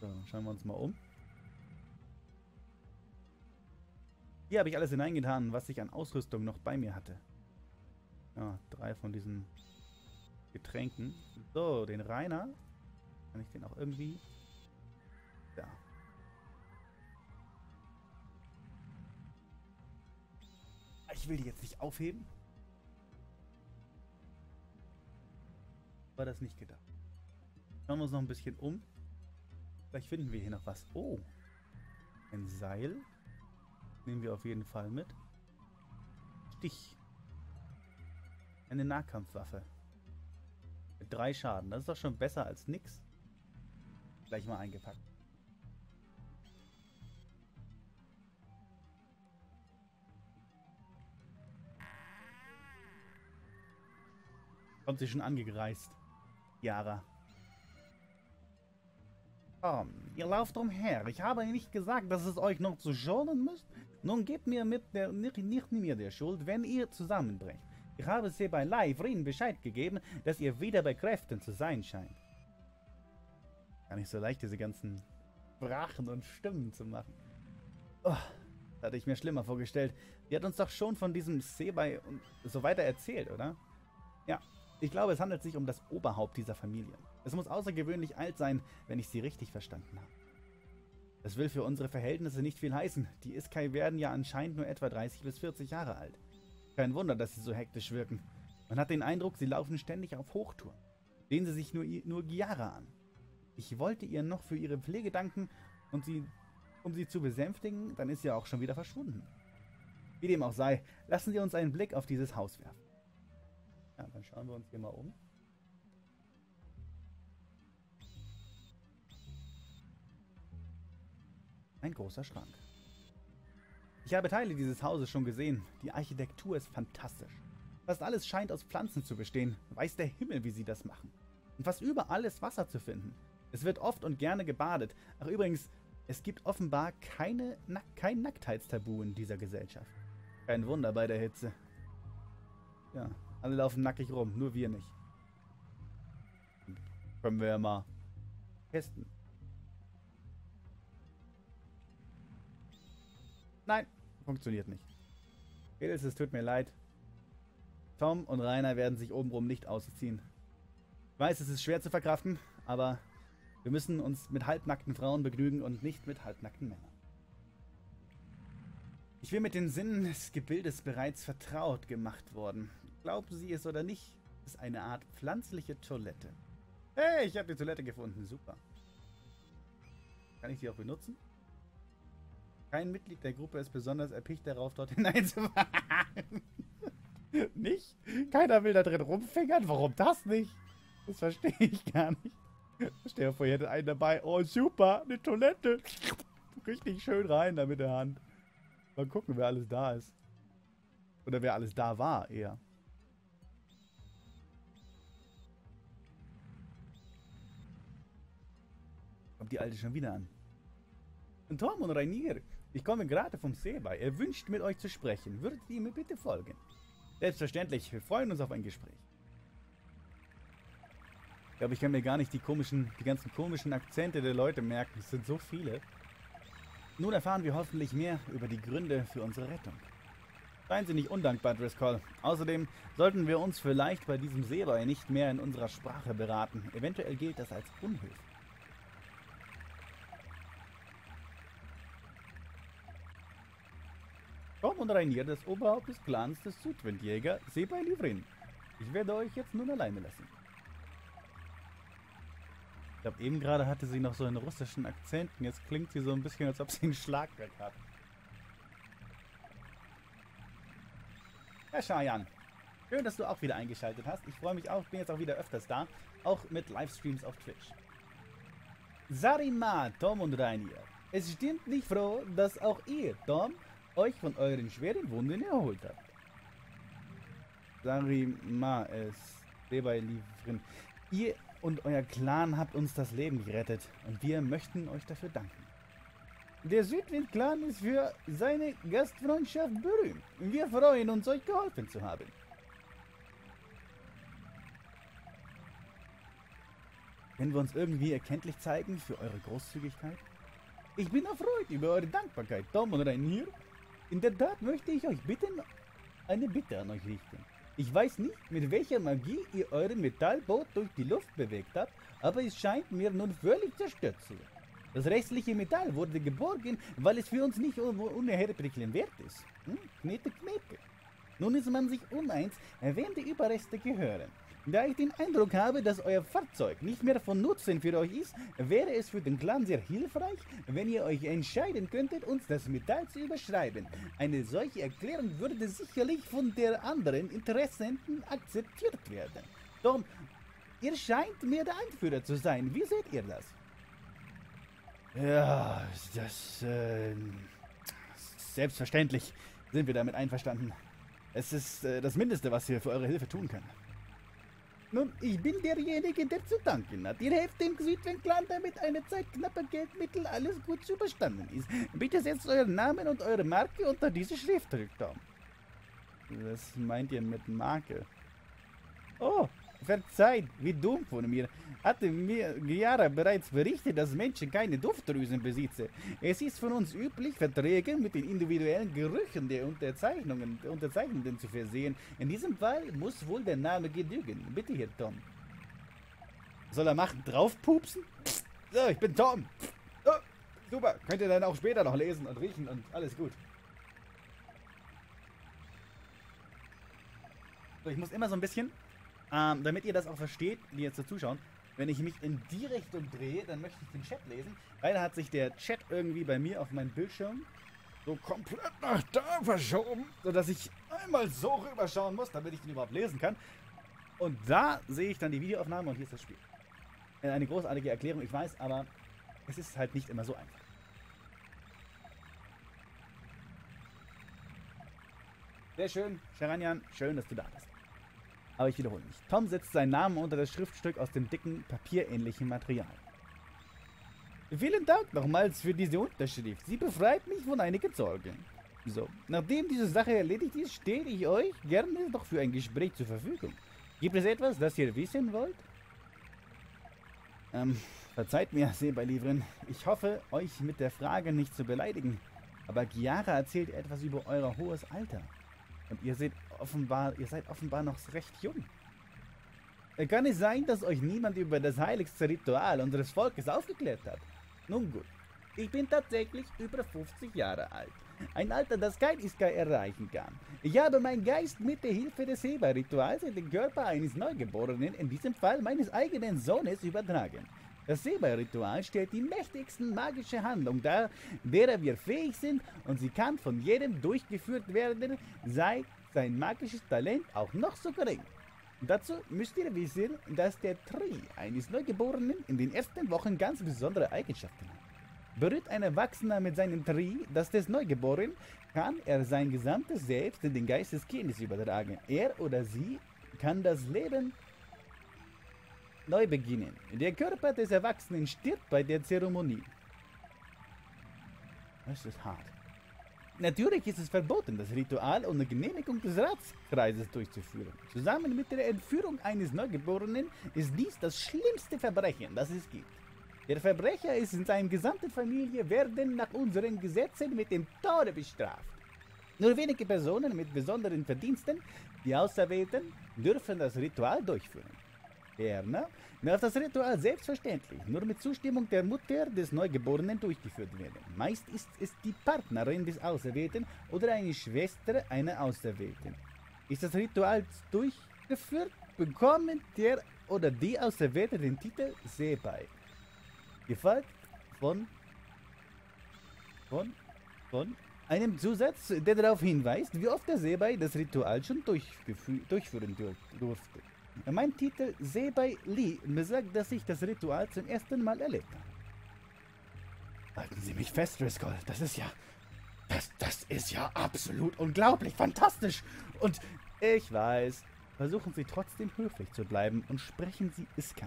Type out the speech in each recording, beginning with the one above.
So, dann schauen wir uns mal um. Hier habe ich alles hineingetan, was ich an Ausrüstung noch bei mir hatte. Ja, 3 von diesen Getränken. So, den Rainer. Kann ich den auch irgendwie... Ja. Ich will die jetzt nicht aufheben. War das nicht gedacht. Schauen wir uns noch ein bisschen um. Vielleicht finden wir hier noch was. Oh. Ein Seil. Nehmen wir auf jeden Fall mit. Stich. Eine Nahkampfwaffe. Mit 3 Schaden. Das ist doch schon besser als nix. Gleich mal eingepackt. Kommt sie schon angereist. Yara. Ihr lauft umher. Ich habe nicht gesagt, dass es euch noch zu schonen müsst. Nun gebt mir nicht mir der Schuld, wenn ihr zusammenbrecht. Ich habe Sebalai Ivrin Bescheid gegeben, dass ihr wieder bei Kräften zu sein scheint. Gar nicht so leicht, diese ganzen Sprachen und Stimmen zu machen. Oh, das hatte ich mir schlimmer vorgestellt. Die hat uns doch schon von diesem Sebai und so weiter erzählt, oder? Ja, ich glaube, es handelt sich um das Oberhaupt dieser Familie. Es muss außergewöhnlich alt sein, wenn ich sie richtig verstanden habe. Das will für unsere Verhältnisse nicht viel heißen. Die Iskai werden ja anscheinend nur etwa 30 bis 40 Jahre alt. Kein Wunder, dass sie so hektisch wirken. Man hat den Eindruck, sie laufen ständig auf Hochtouren. Sehen sie sich nur Giara an. Ich wollte ihr noch für ihre Pflege danken und um sie zu besänftigen, dann ist sie auch schon wieder verschwunden. Wie dem auch sei, lassen Sie uns einen Blick auf dieses Haus werfen. Ja, dann schauen wir uns hier mal um. Ein großer Schrank. Ich habe Teile dieses Hauses schon gesehen. Die Architektur ist fantastisch. Fast alles scheint aus Pflanzen zu bestehen. Weiß der Himmel, wie sie das machen. Und fast überall ist Wasser zu finden. Es wird oft und gerne gebadet. Ach übrigens, es gibt offenbar kein Nacktheitstabu in dieser Gesellschaft. Kein Wunder bei der Hitze. Ja, alle laufen nackig rum, nur wir nicht. Können wir ja mal testen. Nein, funktioniert nicht. Mädels, es tut mir leid. Tom und Rainer werden sich obenrum nicht ausziehen. Ich weiß, es ist schwer zu verkraften, aber wir müssen uns mit halbnackten Frauen begnügen und nicht mit halbnackten Männern. Ich bin mit den Sinnen des Gebildes bereits vertraut gemacht worden. Glauben Sie es oder nicht, es ist eine Art pflanzliche Toilette. Hey, ich habe die Toilette gefunden. Super. Kann ich die auch benutzen? Kein Mitglied der Gruppe ist besonders erpicht darauf, dort hineinzufahren. Nicht? Keiner will da drin rumfingern? Warum das nicht? Das verstehe ich gar nicht. Stell dir vor, ihr hättet einen dabei. Oh, super, eine Toilette. Richtig schön rein da mit der Hand. Mal gucken, wer alles da ist. Oder wer alles da war, eher. Kommt die Alte schon wieder an. Und Tom und Rainier, ich komme gerade vom Seebay. Er wünscht, mit euch zu sprechen. Würdet ihr mir bitte folgen? Selbstverständlich, wir freuen uns auf ein Gespräch. Ich glaube, ich kann mir gar nicht die ganzen komischen Akzente der Leute merken. Es sind so viele. Nun erfahren wir hoffentlich mehr über die Gründe für unsere Rettung. Seien Sie nicht undankbar, Driscoll. Außerdem sollten wir uns vielleicht bei diesem Seebay nicht mehr in unserer Sprache beraten. Eventuell gilt das als Unhilfe. Tom und Rainier, das Oberhaupt des Clans des Südwindjäger, Seebay Livrin. Ich werde euch jetzt nun alleine lassen. Ich glaube, eben gerade hatte sie noch so einen russischen Akzent und jetzt klingt sie so ein bisschen, als ob sie einen Schlagwerk hat. Herr Shayan, schön, dass du auch wieder eingeschaltet hast. Ich freue mich auch, bin jetzt auch wieder öfters da, auch mit Livestreams auf Twitch. Sarima, Tom und Rainier. Es stimmt nicht froh, dass auch ihr, Tom, euch von euren schweren Wunden erholt habt. Sarima, es Seebay Livrin. Ihr und euer Clan habt uns das Leben gerettet und wir möchten euch dafür danken. Der Südwind-Clan ist für seine Gastfreundschaft berühmt. Wir freuen uns, euch geholfen zu haben. Können wir uns irgendwie erkenntlich zeigen für eure Großzügigkeit? Ich bin erfreut über eure Dankbarkeit, Tom und Rainier. In der Tat möchte ich euch bitten, eine Bitte an euch richten. Ich weiß nicht, mit welcher Magie ihr euren Metallboot durch die Luft bewegt habt, aber es scheint mir nun völlig zerstört zu sein. Das restliche Metall wurde geborgen, weil es für uns nicht unerheblichen Wert ist. Knete, Knete. Nun ist man sich uneins, wen die Überreste gehören. Da ich den Eindruck habe, dass euer Fahrzeug nicht mehr von Nutzen für euch ist, wäre es für den Clan sehr hilfreich, wenn ihr euch entscheiden könntet, uns das Metall zu überschreiben. Eine solche Erklärung würde sicherlich von der anderen Interessenten akzeptiert werden. Tom, ihr scheint mir der Anführer zu sein. Wie seht ihr das? Ja, selbstverständlich sind wir damit einverstanden. Es ist das Mindeste, was wir für eure Hilfe tun können. Nun, ich bin derjenige, der zu danken hat. Ihr helft dem Südwind-Clan, damit eine Zeit knapper Geldmittel alles gut zu überstanden ist. Bitte setzt euren Namen und eure Marke unter diese Schrift, Tom. Was meint ihr mit Marke? Oh, verzeiht, wie dumm von mir. Hatte mir Giara bereits berichtet, dass Menschen keine Duftdrüsen besitzen. Es ist von uns üblich, Verträge mit den individuellen Gerüchen der Unterzeichnenden zu versehen. In diesem Fall muss wohl der Name genügen. Bitte hier, Tom. Soll er machen? Draufpupsen? So, ich bin Tom. Oh, super, könnt ihr dann auch später noch lesen und riechen und alles gut. So, ich muss immer so ein bisschen, damit ihr das auch versteht, die jetzt so zuschauen, wenn ich mich in die Richtung drehe, dann möchte ich den Chat lesen. Leider hat sich der Chat irgendwie bei mir auf meinem Bildschirm so komplett nach da verschoben, sodass ich einmal so rüberschauen muss, damit ich den überhaupt lesen kann. Und da sehe ich dann die Videoaufnahme und hier ist das Spiel. Eine großartige Erklärung, ich weiß, aber es ist halt nicht immer so einfach. Sehr schön, Sharanyan, schön, dass du da bist. Aber ich wiederhole mich. Tom setzt seinen Namen unter das Schriftstück aus dem dicken, papierähnlichen Material. Vielen Dank nochmals für diese Unterschrift. Sie befreit mich von einigen Sorgen. So, nachdem diese Sache erledigt ist, stehe ich euch gerne noch für ein Gespräch zur Verfügung. Gibt es etwas, das ihr wissen wollt? Verzeiht mir, Seebeilivrin. Ich hoffe, euch mit der Frage nicht zu beleidigen. Aber Giara erzählt etwas über euer hohes Alter. Und ihr seid offenbar noch recht jung. Kann es sein, dass euch niemand über das heiligste Ritual unseres Volkes aufgeklärt hat? Nun gut, ich bin tatsächlich über 50 Jahre alt. Ein Alter, das kein Iskai erreichen kann. Ich habe meinen Geist mit der Hilfe des Seba-Rituals in den Körper eines Neugeborenen, in diesem Fall meines eigenen Sohnes, übertragen. Das Seba-Ritual stellt die mächtigsten magische Handlung dar, derer wir fähig sind, und sie kann von jedem durchgeführt werden, sei sein magisches Talent auch noch so gering. Dazu müsst ihr wissen, dass der Tri eines Neugeborenen in den ersten Wochen ganz besondere Eigenschaften hat. Berührt ein Erwachsener mit seinem Tri das des Neugeborenen, kann er sein gesamtes Selbst in den Geist des Kindes übertragen. Er oder sie kann das Leben neu beginnen. Der Körper des Erwachsenen stirbt bei der Zeremonie. Das ist hart. Natürlich ist es verboten, das Ritual ohne Genehmigung des Ratskreises durchzuführen. Zusammen mit der Entführung eines Neugeborenen ist dies das schlimmste Verbrechen, das es gibt. Der Verbrecher ist in seiner gesamten Familie werden nach unseren Gesetzen mit dem Tode bestraft. Nur wenige Personen mit besonderen Verdiensten, die Auserwählten, dürfen das Ritual durchführen. Ferner darf das Ritual selbstverständlich nur mit Zustimmung der Mutter des Neugeborenen durchgeführt werden. Meist ist es die Partnerin des Auserwählten oder eine Schwester einer Auserwählten. Ist das Ritual durchgeführt, bekommen der oder die Auserwählte den Titel Sebai. Gefolgt von einem Zusatz, der darauf hinweist, wie oft der Sebai das Ritual schon durchführen durfte. Mein Titel Sebai Li besagt, dass ich das Ritual zum ersten Mal erlebt habe. Halten Sie mich fest, Driscoll. Das ist ja absolut unglaublich, fantastisch. Und ich weiß, versuchen Sie trotzdem höflich zu bleiben und sprechen Sie Iskai.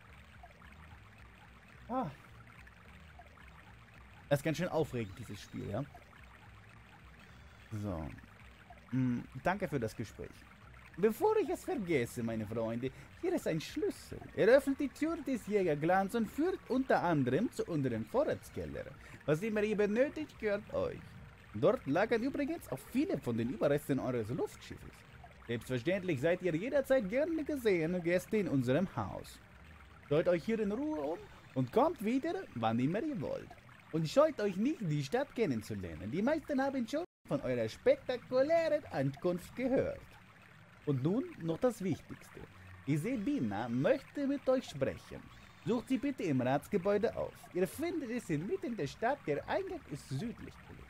Das ist ganz schön aufregend, dieses Spiel, ja? So. Danke für das Gespräch. Bevor ich es vergesse, meine Freunde, hier ist ein Schlüssel. Er öffnet die Tür des Jägerglans und führt unter anderem zu unserem Vorratskeller. Was immer ihr benötigt, gehört euch. Dort lagern übrigens auch viele von den Überresten eures Luftschiffes. Selbstverständlich seid ihr jederzeit gerne gesehene Gäste in unserem Haus. Schaut euch hier in Ruhe um und kommt wieder, wann immer ihr wollt. Und scheut euch nicht, die Stadt kennenzulernen. Die meisten haben schon von eurer spektakulären Ankunft gehört. Und nun noch das Wichtigste. Isebina möchte mit euch sprechen. Sucht sie bitte im Ratsgebäude auf. Ihr findet es inmitten der Stadt, der Eingang ist südlich gelegen.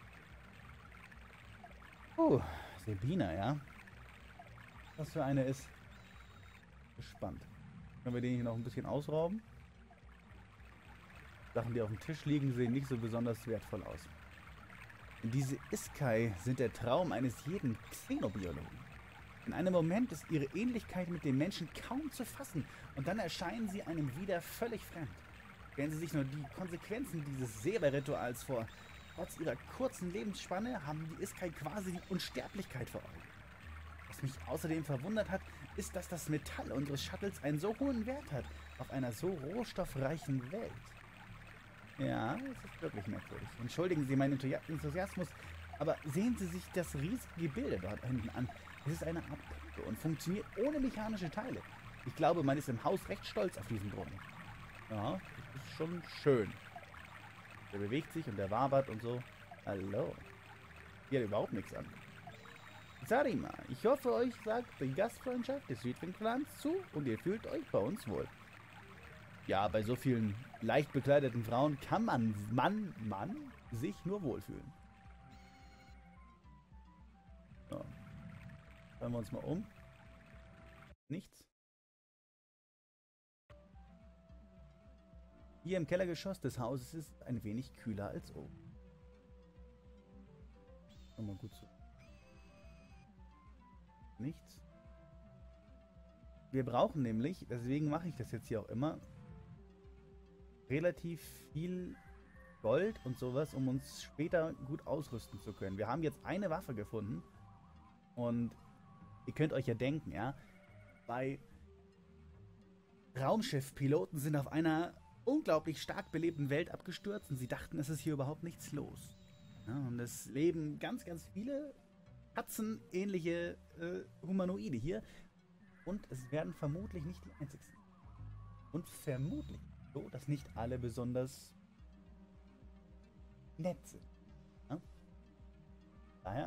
Sebina, ja? Was für eine ist. Gespannt. Können wir den hier noch ein bisschen ausrauben? Sachen, die auf dem Tisch liegen, sehen nicht so besonders wertvoll aus. Diese Iskai sind der Traum eines jeden Xenobiologen. In einem Moment ist ihre Ähnlichkeit mit den Menschen kaum zu fassen und dann erscheinen sie einem wieder völlig fremd. Stellen Sie sich nur die Konsequenzen dieses Seba-Rituals vor. Trotz ihrer kurzen Lebensspanne haben die Iskai quasi die Unsterblichkeit vor Augen. Was mich außerdem verwundert hat, ist, dass das Metall unseres Shuttles einen so hohen Wert hat auf einer so rohstoffreichen Welt. Ja, es ist wirklich merkwürdig. Entschuldigen Sie meinen Enthusiasmus, aber sehen Sie sich das riesige Gebilde dort hinten an. Es ist eine Art Pumpe und funktioniert ohne mechanische Teile. Ich glaube, man ist im Haus recht stolz auf diesen Brunnen. Ja, das ist schon schön. Der bewegt sich und der wabert und so. Hallo. Hier hat überhaupt nichts an. Sarima, ich hoffe, euch sagt die Gastfreundschaft des Südwind-Clans zu und ihr fühlt euch bei uns wohl. Ja, bei so vielen leicht bekleideten Frauen kann man sich nur wohlfühlen. So. Schauen wir uns mal um. Nichts. Hier im Kellergeschoss des Hauses ist es ein wenig kühler als oben. Mal gut so. Nichts. Wir brauchen nämlich, deswegen mache ich das jetzt hier auch immer, relativ viel Gold und sowas, um uns später gut ausrüsten zu können. Wir haben jetzt eine Waffe gefunden und ihr könnt euch ja denken, ja, bei Raumschiffpiloten sind auf einer unglaublich stark belebten Welt abgestürzt und sie dachten, es ist hier überhaupt nichts los. Ja, und es leben ganz, ganz viele katzenähnliche Humanoide hier und es werden vermutlich nicht die einzigsten. Und vermutlich so, dass nicht alle besonders nett sind. Ja? Daher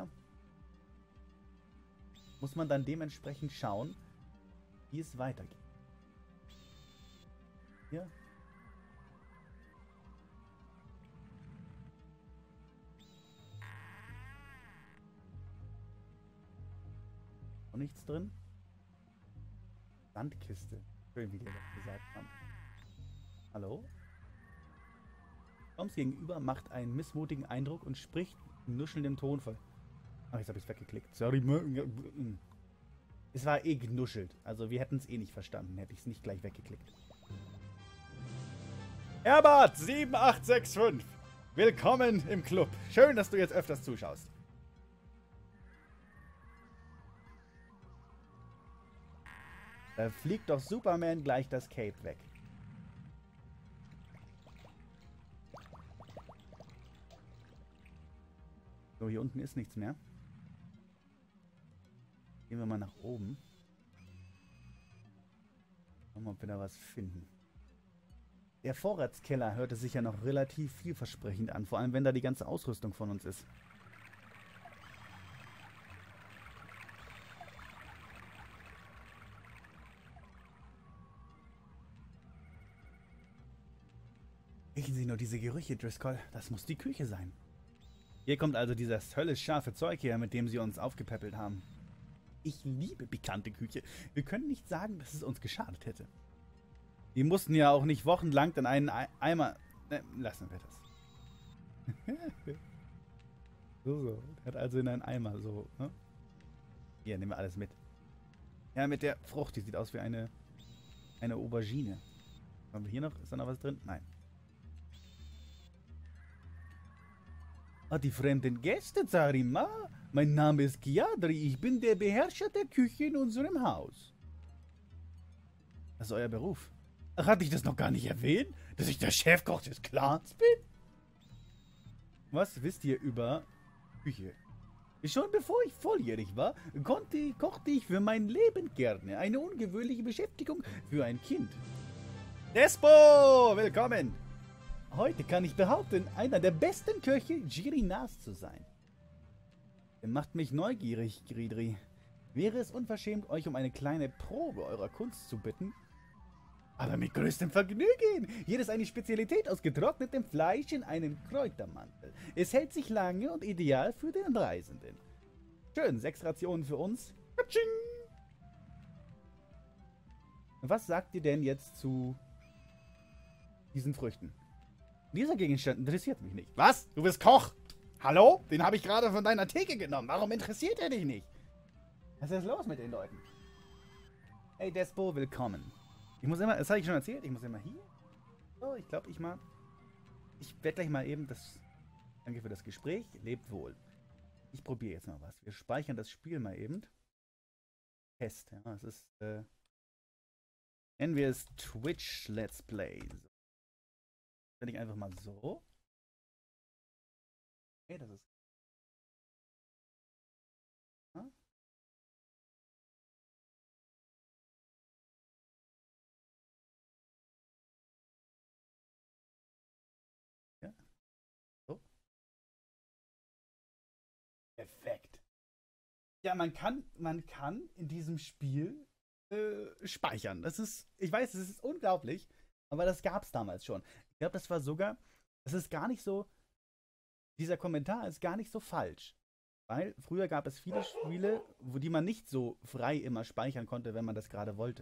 muss man dann dementsprechend schauen, wie es weitergeht. Hier. Und nichts drin. Sandkiste. Schön, wie die das gesagt haben. Hallo? Toms gegenüber macht einen missmutigen Eindruck und spricht in nuschelndem Tonfall. Ach, jetzt habe ich es weggeklickt. Sorry. Es war eh genuschelt. Also wir hätten es eh nicht verstanden, hätte ich es nicht gleich weggeklickt. Herbert 7865. Willkommen im Club. Schön, dass du jetzt öfters zuschaust. Da fliegt doch Superman gleich das Cape weg. So, hier unten ist nichts mehr. Gehen wir mal nach oben. Schauen wir mal, ob wir da was finden. Der Vorratskeller hörte sich ja noch relativ vielversprechend an. Vor allem, wenn da die ganze Ausrüstung von uns ist. Riechen Sie nur diese Gerüche, Driscoll. Das muss die Küche sein. Hier kommt also dieses höllisch scharfe Zeug her, mit dem Sie uns aufgepäppelt haben. Ich liebe pikante Küche. Wir können nicht sagen, dass es uns geschadet hätte. Die mussten ja auch nicht wochenlang in einen Eimer... Ne, lassen wir das. So. Hat also in einen Eimer so, ne? Hier, nehmen wir alles mit. Ja, mit der Frucht, die sieht aus wie eine Aubergine. Haben wir hier noch? Ist da noch was drin? Nein. Ah, die fremden Gäste, Zarima. Mein Name ist Giadri. Ich bin der Beherrscher der Küche in unserem Haus. Das ist euer Beruf. Ach, hatte ich das noch gar nicht erwähnt? Dass ich der Chefkoch des Clans bin? Was wisst ihr über Küche? Schon bevor ich volljährig war, kochte ich für mein Leben gerne. Eine ungewöhnliche Beschäftigung für ein Kind. Despo, willkommen! Heute kann ich behaupten, einer der besten Köche Girinas zu sein. Ihr macht mich neugierig, Gridri. Wäre es unverschämt, euch um eine kleine Probe eurer Kunst zu bitten? Aber mit größtem Vergnügen. Hier ist eine Spezialität aus getrocknetem Fleisch in einem Kräutermantel. Es hält sich lange und ideal für den Reisenden. Schön, 6 Rationen für uns. Katsching! Was sagt ihr denn jetzt zu diesen Früchten? Dieser Gegenstand interessiert mich nicht. Was? Du bist Koch? Hallo? Den habe ich gerade von deiner Theke genommen. Warum interessiert er dich nicht? Was ist los mit den Leuten? Hey Despo, willkommen. Ich muss immer, das habe ich schon erzählt, ich muss immer hier. So, ich glaube, ich werde gleich mal eben das... Danke für das Gespräch, lebt wohl. Ich probiere jetzt mal was. Wir speichern das Spiel mal eben. Test, ja, es ist, nennen wir es Twitch Let's Play. So. Wenn ich einfach mal so. Okay, das ist... Ja. Ja. So. Perfekt. Ja, man kann in diesem Spiel speichern. Das ist, ich weiß, es ist unglaublich, aber das gab es damals schon. Ich glaube, das war sogar, das ist gar nicht so, dieser Kommentar ist gar nicht so falsch. Weil früher gab es viele Spiele, die man nicht so frei immer speichern konnte, wenn man das gerade wollte.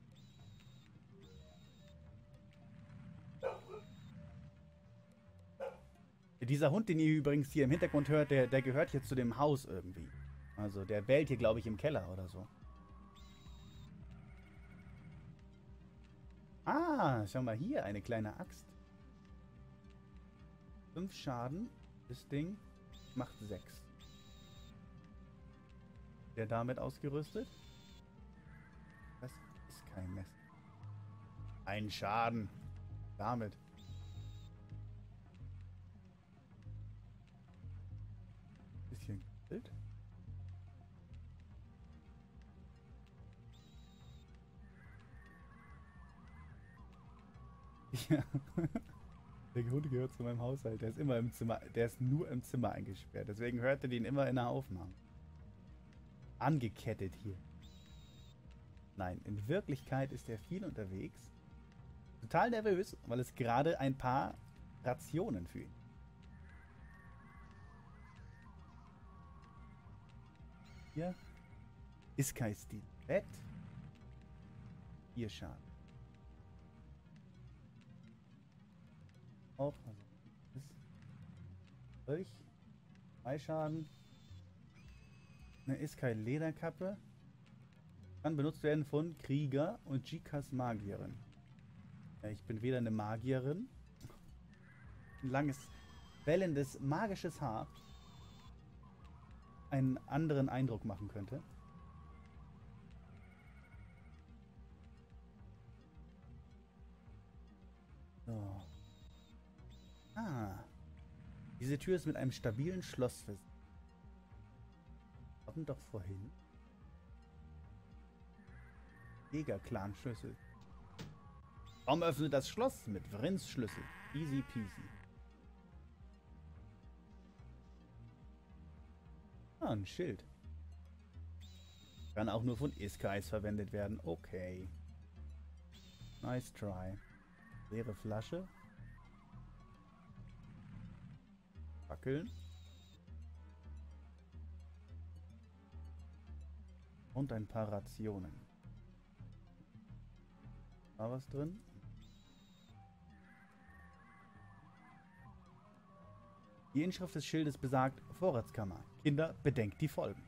Dieser Hund, den ihr übrigens hier im Hintergrund hört, der gehört hier zu dem Haus irgendwie. Also der bellt hier, glaube ich, im Keller oder so. Ah, schau mal hier, eine kleine Axt. 5 Schaden. Das Ding macht 6. Der damit ausgerüstet? Das ist kein Messer. Ein Schaden. Damit. Bisschen Bild. Ja. Der Hund gehört zu meinem Haushalt. Der ist immer im Zimmer. Der ist nur im Zimmer eingesperrt. Deswegen hört ihr den immer in der Aufnahme. Angekettet hier. Nein, in Wirklichkeit ist er viel unterwegs. Total nervös, weil es gerade ein paar Rationen für ihn. Hier ist kein Stil. Bett. 4 Schaden. Auch. Also ist durch. 2 Schaden. Eine Iskai-Lederkappe. Kann benutzt werden von Krieger und Jikas Magierin. Ja, ich bin weder eine Magierin. Ein langes, wellendes, magisches Haar einen anderen Eindruck machen könnte. So. Ah. Diese Tür ist mit einem stabilen Schloss versehen. Wir hatten doch vorhin Jäger-Clan-Schlüssel. Warum öffnet das Schloss mit Vrins Schlüssel? Easy peasy. Ah, ein Schild. Kann auch nur von Iskais verwendet werden. Okay. Nice try. Leere Flasche. Fackeln. Und ein paar Rationen. War was drin? Die Inschrift des Schildes besagt Vorratskammer. Kinder, bedenkt die Folgen.